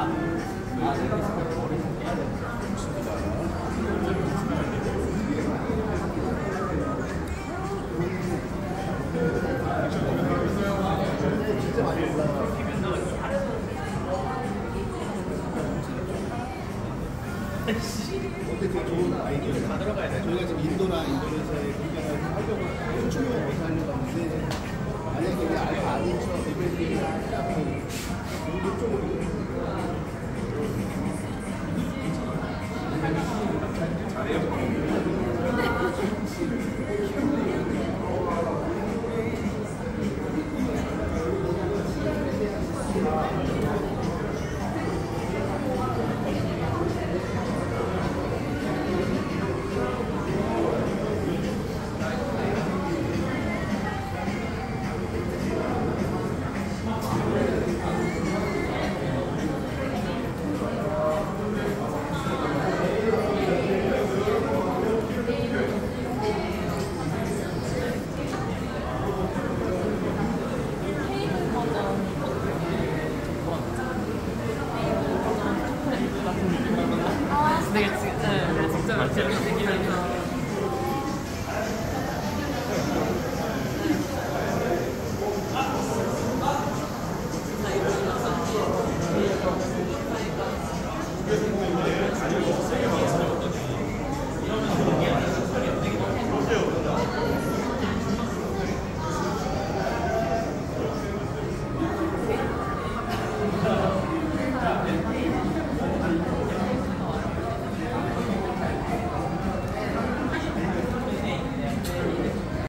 근데 되게 좋은 아이디어가 다 들어가야 돼. 저희가 지금 인도나 인도네시아에 굉장히 활동을 현충용을 못 하는 건데 만약에 우리 알파 아닌처 레벨이 하고 인도 쪽으로 잘해요.